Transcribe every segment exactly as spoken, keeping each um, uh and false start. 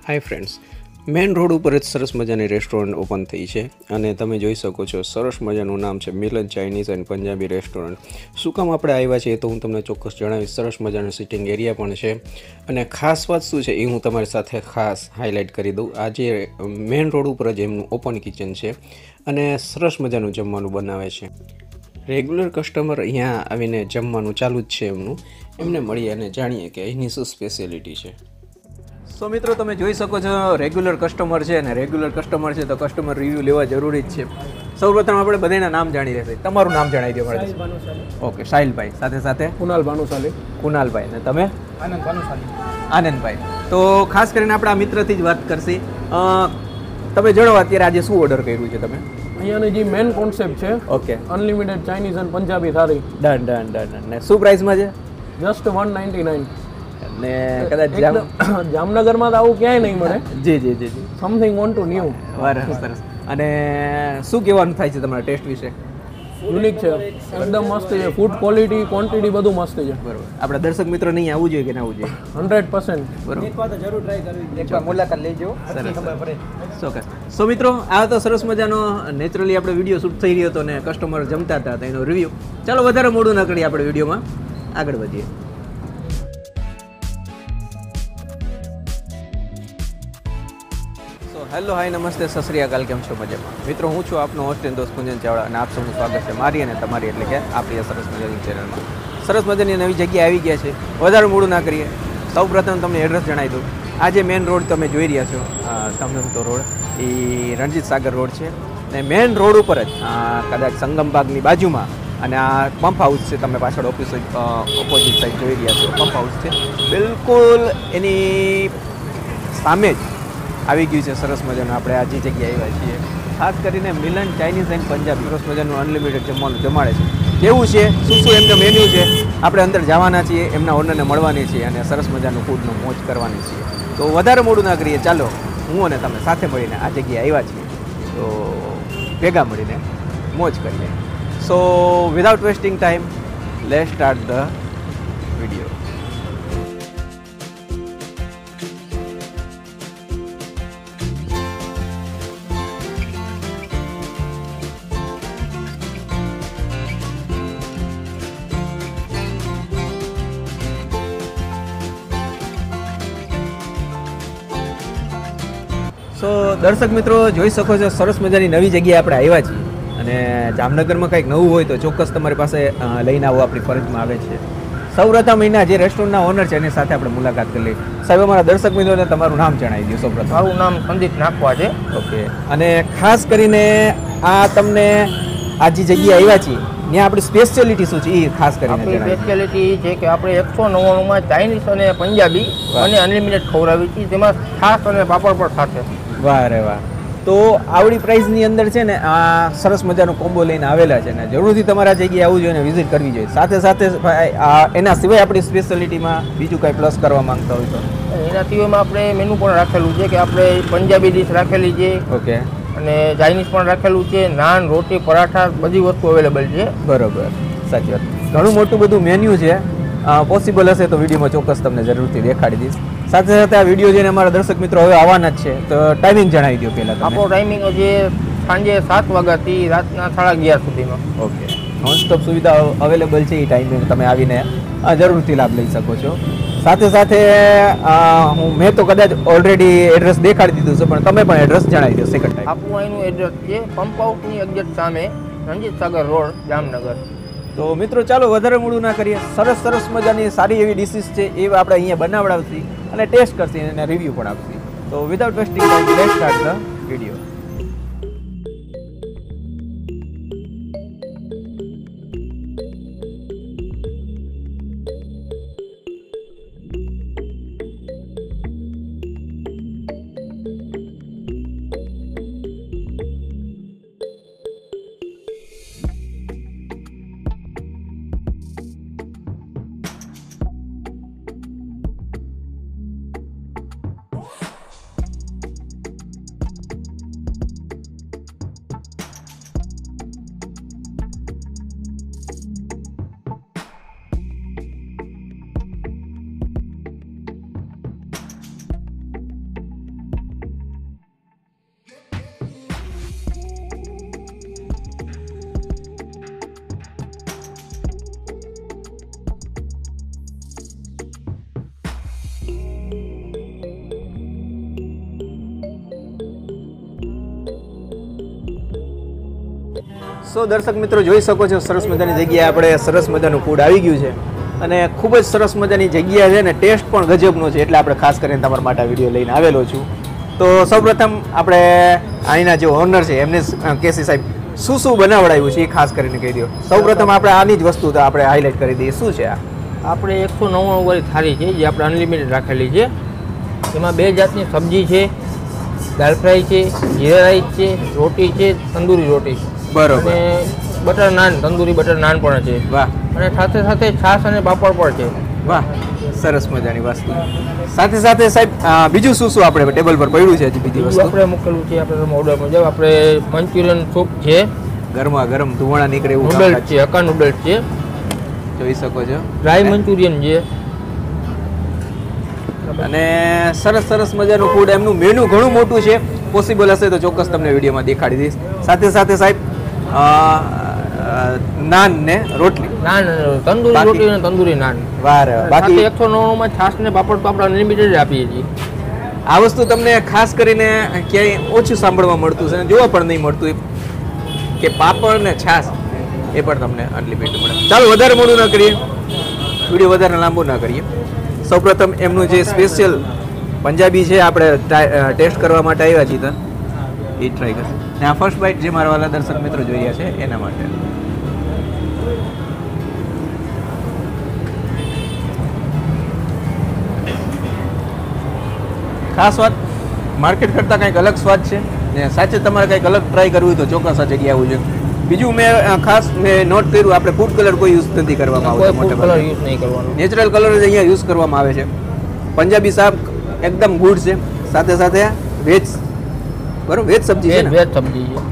Hi friends, main road ઉપર જ સરસ મજાની રેસ્ટોરન્ટ ઓપન થઈ છે અને તમે જોઈ શકો છો સરસ મજાનું નામ છે Milan Chinese and Punjabi restaurant. શું કામ આપણે આવ્યા છીએ તો હું તમને ચોક્કસ જણાવીશ. સરસ મજાનું સિટિંગ એરિયા પણ છે અને ખાસ વાત શું છે એ હું તમારી સાથે ખાસ હાઇલાઇટ કરી દઉં. આજે મેન રોડ ઉપર જ એમનું ઓપન કિચન છે અને સરસ મજાનું જમવાનું બનાવે છે. રેગ્યુલર કસ્ટમર અહીંયા આવીને જમવાનું ચાલુ જ છે એમનું. એમને મળીએ અને જાણીએ કે અહીંની શું સ્પેશિયાલિટી છે. સો મિત્રો, તમે જોઈ શકો છો રેગ્યુલર કસ્ટમર છે અને રેગ્યુલર કસ્ટમર છે તો કસ્ટમર રિવ્યૂ લેવા જરૂરી જ છે. સૌપ્રથમ આપણે બધાના નામ જાણી લેશે. તમારું નામ જણાવી દો મારે. ઓકે, સાહિલભાઈ. સાથે સાથે કુનાલ ભાનુશાલી. કુનાલભાઈ. અને તમે? આનંદ ભાનુશાલી. આનંદભાઈ. તો ખાસ કરીને આપણે આ મિત્રથી જ વાત કરશી. તમે જણાવો અત્યારે આજે શું ઓર્ડર કર્યું છે તમે? અહીંયાની જે મેન કોન્સેપ્ટ છે, ઓકે, અનલિમિટેડ ચાઇનીઝ અને પંજાબી થાળી. Done done done. ને શું પ્રાઇસમાં છે? Just one ninety nine. ને કદાચ જામનગરમાં તો આવું ક્યાંય નહીં મળે. જી જી જી જી. Something one two new. સરસ સરસ. અને શું કહેવાનું થાય છે તમારા ટેસ્ટ વિશે? યુનિક છે, એકદમ મસ્ત છે. ફૂડ ક્વોલિટી, ક્વોન્ટિટી બધું મસ્ત છે. બરોબર. આપણા દર્શક મિત્રો નહીં આવવું જોઈએ કે ના આવવું જોઈએ? Hundred percent. બરોબર. જરૂર ટ્રાય કરવી, એકવાર મુલાકાત લેજો. સરસ. ચોક્કસ. સો મિત્રો, આ તો સરસ મજાનો નેચરલી આપણે વિડીયો શૂટ થઈ રહ્યો હતો ને કસ્ટમર જમતા હતા તો એનો રિવ્યૂ. ચાલો વધારે મોડું ન કરીએ, આપણે વિડીયોમાં આગળ વધીએ. હેલો, હાય, નમસ્તે, સત શ્રી અકાલ. કેમ છો? મજામાં? મિત્રો, હું છું આપનો હોસ્ટ એન્ડ દોસ્ત કુંજન ચાવડા અને આપ સૌનું સ્વાગત છે મારી અને તમારી એટલે કે આપણી સરસ મજાની ચેનલમાં. સરસ મજાની નવી જગ્યાએ આવી ગયા છે. વધારે મોડું ના કરીએ, સૌ પ્રથમ તમને એડ્રેસ જણાવી દઉં. આ જે મેન રોડ તમે જોઈ રહ્યા છો, સમજમતો રોડ, એ રણજીત સાગર રોડ છે ને મેન રોડ ઉપર જ કદાચ સંગમ બાગની બાજુમાં અને આ પંપ હાઉસ છે. તમે પાછળ ઓફિસ ઓપોઝિટ સાઈડ જોઈ રહ્યા છો, પંપ હાઉસ છે. બિલકુલ એની સામે જ આવી ગયું છે સરસ મજાનું આપણે આ જે જગ્યાએ આવ્યા છીએ. ખાસ કરીને મિલન ચાઇનીઝ એન્ડ પંજાબી સરસ મજાનું અનલિમિટેડ જમવાનું જમાડે છે. કેવું છે, શું શું એમનો મેન્યુ છે, આપણે અંદર જવાના છીએ, એમના ઓનરને મળવાની છીએ અને સરસ મજાનું ફૂડનો મોજ કરવાની છીએ. તો વધારે મોડું ના કરીએ, ચાલો હું અને તમે સાથે મળીને આ જગ્યાએ આવ્યા છીએ તો ભેગા મળીને મોજ કરીએ. So without wasting time, let's start the video. So દર્શક મિત્રો, જોઈ શકો છો સરસ મજાની નવી જગ્યાએ આપણે આવ્યા છીએ અને જામનગરમાં કંઈક નવું હોય તો ચોક્કસ તમારી પાસે લઈને આવવું આપણી ફરજમાં આવે છે. સૌપ્રથમ અહીંના જે રેસ્ટોરન્ટના ઓનર છે એની સાથે આપણે મુલાકાત કરી લઈએ. સાહેબ, અમારા દર્શક મિત્રોને તમારું નામ જણાવી દો સૌપ્રથમ. મારું નામ સંદીપ નાખવા છે. ઓકે. અને ખાસ કરીને આ તમને આ જે જગ્યાએ આવ્યા છીએ ત્યાં આપણી સ્પેશિયાલિટી શું છે એ ખાસ કરીને આપણી જણાવી. સ્પેશિયાલિટી છે કે આપણે એકસો નવ્વાણુંમાં ચાઇનીઝ અને પંજાબી અને અનલિમિટેડ ખવડાવી છીએ, જેમાં છાશ અને પાપડ પણ સાથે. વાહ રે વાહ. તો આવડી પ્રાઇસની અંદર છે ને આ સરસ મજાનો કોમ્બો લઈને આવેલા છે ને જરૂરથી તમારે આ જગ્યાએ આવવું જોઈએ અને વિઝિટ કરવી જોઈએ. સાથે સાથે એના સિવાય આપણી સ્પેશિયાલિટીમાં બીજું કાંઈ પ્લસ કરવા માંગતા હોય તો? એના સિવાયમાં આપણે મેનુ પણ રાખેલું છે કે આપણે પંજાબી ડીશ રાખેલી છે. ઓકે. અને ચાઇનીઝ પણ રાખેલું છે. નાન, રોટી, પરાઠા બધી વસ્તુ અવેલેબલ છે. બરોબર, સાચી વાત. ઘણું મોટું બધું મેન્યુ છે. પોસિબલ હશે તો વિડીયોમાં ચોક્કસ તમને જરૂરથી દેખાડી દઈશ. સાથે સાથે આ વિડીયો જોઈને અમારા દર્શક મિત્રો હવે આવવાના જ છે તો ટાઈમિંગ જણાવી દો પહેલાં. આપણો ટાઈમિંગ જે સાંજે સાત વાગ્યાથી રાતના સાડા અગિયાર સુધીમાં. ઓકે. નોનસ્ટોપ સુવિધા અવેલેબલ છે. એ ટાઈમિંગ તમે આવીને જરૂરથી લાભ લઈ શકો છો. સાથે સાથે હું મેં તો કદાચ ઓલરેડી એડ્રેસ દેખાડી દીધું છે પણ તમે પણ એડ્રેસ જણાવી દો સેકન્ડ ટાઈમ. આપણું અહીંનું એડ્રેસ છે પંપ હાઉસની એક્ઝેક્ટ સામે, રણજીત સાગર રોડ, જામનગર. તો મિત્રો, ચાલો વધારે મોડું ના કરીએ. સરસ સરસ મજાની સારી એવી ડિશિસ છે એ આપણે અહીંયા બનાવડાવશી અને ટેસ્ટ કરશી અને રિવ્યૂ પણ આપશી. તો without wasting time, let's start the video. So દર્શક મિત્રો જોઈ શકો છો સરસ મજાની જગ્યાએ આપણે સરસ મજાનું ફૂડ આવી ગયું છે અને ખૂબ જ સરસ મજાની જગ્યા છે ને ટેસ્ટ પણ ગજબનો છે એટલે આપણે ખાસ કરીને તમારા માટે વિડીયો લઈને આવેલો છું. તો સૌપ્રથમ આપણે અહીંના જે ઓનર છે એમને કેસી સાહેબ શું શું બનાવડાવ્યું છે એ ખાસ કરીને કહી દો. સૌપ્રથમ આપણે આની જ વસ્તુ તો આપણે હાઇલાઇટ કરી દઈએ. શું છે આ? આપણે એકસો નવ્વાણું વાળી થાળી છે જે આપણે અનલિમિટેડ રાખેલી છે. એમાં બે જાતની સબ્જી છે, દાલ ફ્રાય છે, જીરા રાઈસ છે, રોટી છે, તંદૂરી રોટી બરોબર અને બટર નાન, તંદૂરી બટર નાન પણ છે. વાહ. અને સાથે સાથે છાશ અને પાપડ પણ છે. વાહ, સરસ મજાની વસ્તુ. સાથે સાથે સાહેબ બીજું શું શું આપણે ટેબલ પર પડ્યું છે? બીજી વસ્તુ આપણે મૂકેલું છે આપણે ઓર્ડર મુજબ આપણે મંચુરિયન સૂપ છે, ગરમા ગરમ ધુવાણા નીકળે એવું નૂડલ્સ છે, હક્કા નૂડલ્સ છે, જોઈ શકો છો, ડ્રાય મંચુરિયન છે અને સરસ સરસ મજાનું ફૂડ. એમનું મેનુ ઘણું મોટું છે. પોસિબલ હશે તો ચોક્કસ તમને વિડીયોમાં દેખાડી દઈશ. સાથે સાથે સાહેબ નાન ને રોટલી, નાન તંદૂરી રોટી અને તંદૂરી નાન. વાર બાકી એકસો નવ્વાણું માં છાશ ને પાપડ તો આપણે અનલિમિટેડ આપીએ છીએ. આ વસ્તુ તમને ખાસ કરીને ક્યાંય ઓછું સાંભળવા મળતું છે અને જોવા પણ નહીં મળતું કે પાપડ ને છાશ એ પણ તમને અનલિમિટેડ મળે. ચાલો વધારે મોડું ના કરીએ, વિડીયો વધારે લાંબો ના કરીએ. સૌપ્રથમ એમનું જે સ્પેશિયલ પંજાબી છે આપણે ટેસ્ટ કરવા માટે આવ્યા છીએ એ ટ્રાય કરશે. ને આ ફર્સ્ટ બાઇટ જે મારા વાલા દર્શક મિત્રો જોઈ રહ્યા છે એના માટે. ખાસ વાત માર્કેટ કરતાં કંઈક અલગ સ્વાદ છે ને સાચે તમારે કંઈક અલગ ટ્રાય કરવું હોય તો ચોક્કસ આ જગ્યાએ આવવું જોઈએ. બીજું મેં ખાસ મેં નોટ કર્યું આપણે ફૂડ કલર કોઈ યુઝ નથી કરવામાં આવતો. ફૂડ કલર યુઝ નહીં કરવાનો, નેચરલ કલર જ અહીંયા યુઝ કરવામાં આવે છે. પંજાબી શાક એકદમ ગુડ છે. સાથે સાથે વેજ, બરોબર, વેજ સબ્જી છે ને? વેજ સબ્જી છે.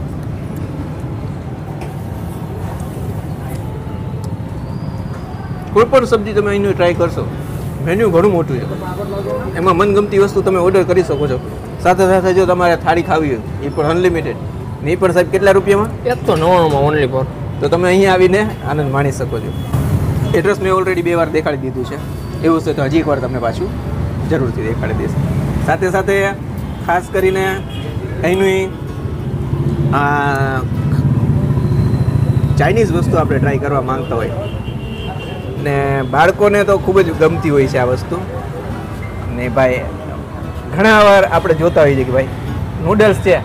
કોઈ પણ સબ્જી તમે અહીંનું ટ્રાય કરશો, મેન્યુ ઘણું મોટું છે. એમાં મનગમતી વસ્તુ તમે ઓર્ડર કરી શકો છો. સાથે સાથે જો તમારે થાળી ખાવી હોય એ પણ અનલિમિટેડ. ને એ પણ સાહેબ કેટલા રૂપિયામાં? એકસો નવ્વાણુંમાં ઓનલી ફોર. તો તમે અહીંયા આવીને આનંદ માણી શકો છો. એડ્રેસ મેં ઓલરેડી બે વાર દેખાડી દીધું છે. એવું છે તો હજી એકવાર તમને પાછું જરૂરથી દેખાડી દઈશ. સાથે સાથે ખાસ કરીને અહીંનું આ ચાઇનીઝ વસ્તુ આપણે ટ્રાય કરવા માંગતા હોય ને બાળકોને તો ખૂબ જ ગમતી હોય છે આ વસ્તુ. ને ભાઈ ઘણા વાર આપણે જોતા હોઈએ છીએ કે ભાઈ નૂડલ્સ છે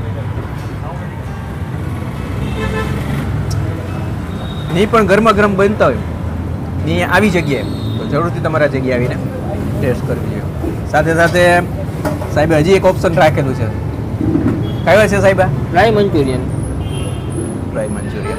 ને પણ ગરમા ગરમ બનતા હોય ને આવી જગ્યાએ તો જરૂરથી તમારા જગ્યાએ આવીને ટેસ્ટ કરવી જોઈએ. સાથે સાથે સાહેબે હજી એક ઓપ્શન રાખેલું છે. કયા છે સાહેબ? Dry Manchurian. ડ્રાય મંચુરિયન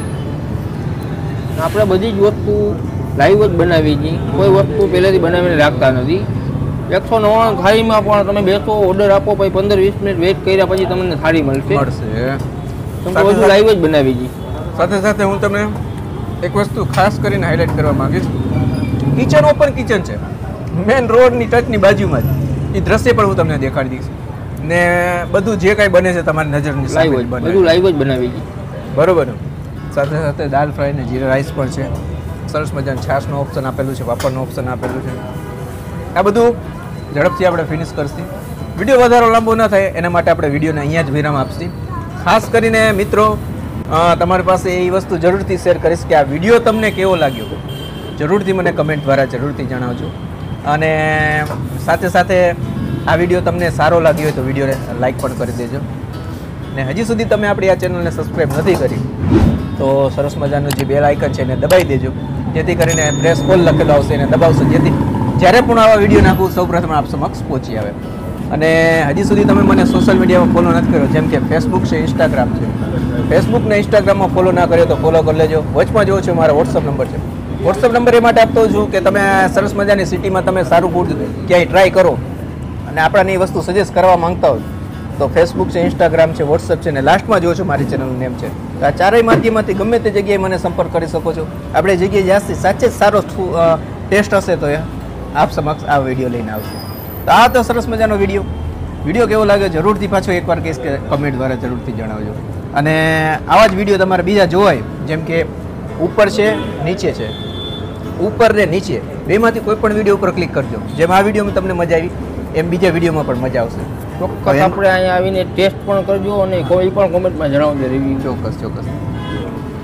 આપણે બધી જ વસ્તુ લાઈવ જ બનાવી છીએ, કોઈ વસ્તુ પહેલેથી બનાવીને રાખતા નથી. એકસો નવ્વાણું થાળીમાં પણ તમે બેસો, ઓર્ડર આપો, પછી પંદર વીસ મિનિટ વેઇટ કર્યા પછી તમને થાળી મળશે મળશે તમે બધું લાઈવ જ બનાવી છીએ. સાથે સાથે હું તમને એક વસ્તુ ખાસ કરીને હાઇલાઇટ કરવા માંગીશ. કિચન ઓપન કિચન છે, મેન રોડની ટચની બાજુમાં જ. એ દ્રશ્ય પણ હું તમને દેખાડી દઈશ ને બધું જે કાંઈ બને છે તમારી નજરની લાઈવ જ બધું લાઈવ જ બનાવી છીએ. બરોબર. સાથે સાથે દાલ ફ્રાય ને જીરા રાઈસ પણ છે. સરસ મજાનું છાશનું ઓપ્શન આપેલું છે, પાપડનું ઓપ્શન આપેલું છે. આ બધું ઝડપથી આપણે ફિનિશ કરશું. વિડીયો વધારો લાંબો ન થાય એના માટે આપણે વિડીયોને અહીંયા જ વિરામ આપશું. ખાસ કરીને મિત્રો તમારી પાસે એ વસ્તુ જરૂરથી શેર કરીશ કે આ વિડીયો તમને કેવો લાગ્યો જરૂરથી મને કમેન્ટ દ્વારા જરૂરથી જણાવજો. અને સાથે સાથે આ વિડીયો તમને સારો લાગ્યો હોય તો વિડીયોને લાઈક પણ કરી દેજો. ને હજી સુધી તમે આપણી આ ચેનલને સબસ્ક્રાઈબ નથી કરી તો સરસ મજાનું જે બેલ આઇકન છે એને દબાવી દેજો, જેથી કરીને પ્રેસ કોલ લખેલો આવશે એને દબાવશો, જેથી જ્યારે પણ આવા વિડીયો નાખું સૌપ્રથમ આપ સમક્ષ પહોંચી આવે. અને હજી સુધી તમે મને સોશિયલ મીડિયામાં ફોલો નથી કર્યો, જેમ કે ફેસબુક છે, ઇન્સ્ટાગ્રામ છે. ફેસબુક ને ઇન્સ્ટાગ્રામમાં ફોલો ના કર્યો તો ફોલો કરી લેજો. વચમાં જોવો છો મારો વોટ્સઅપ નંબર છે. વોટ્સઅપ નંબર એ માટે આપતો છું કે તમે સરસ મજાની સિટીમાં તમે સારું ફૂડ ક્યાંય ટ્રાય કરો અને આપણાને એ વસ્તુ સજેસ્ટ કરવા માંગતા હોય તો ફેસબુક છે, ઇન્સ્ટાગ્રામ છે, વોટ્સઅપ છે ને લાસ્ટમાં જોવો છો મારી ચેનલનું નેમ છે. તો આ ચારેય માધ્યમમાંથી ગમે તે જગ્યાએ મને સંપર્ક કરી શકો છો. આપણે જગ્યાએ જ્યાંથી સાચે જ સારો ટેસ્ટ હશે તો એ આપ સમક્ષ આ વિડીયો લઈને આવશે. તો આ તો સરસ મજાનો વિડીયો વિડીયો કેવો લાગ્યો જરૂરથી પાછો એકવાર કહીશ કે કમેન્ટ દ્વારા જરૂરથી જણાવજો. અને આવા જ વિડીયો તમારે બીજા જોવાય, જેમ કે ઉપર છે, નીચે છે, ઉપર ને નીચે બેમાંથી કોઈ પણ વિડીયો ઉપર ક્લિક કરજો. જેમ આ વિડીયોમાં તમને મજા આવી એમ બીજા વિડીયોમાં પણ મજા આવશે. ચોક્કસ આપણે અહીંયા આવીને ટેસ્ટ પણ કરજો અને કોઈ પણ કોમેન્ટમાં જણાવજો રિવ્યુ. ચોક્કસ ચોક્કસ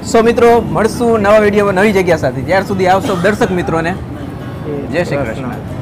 સો મિત્રો મળશું નવા વિડીયોમાં નવી જગ્યા સાથે. ત્યાર સુધી આવશો દર્શક મિત્રોને જય શ્રી કૃષ્ણ.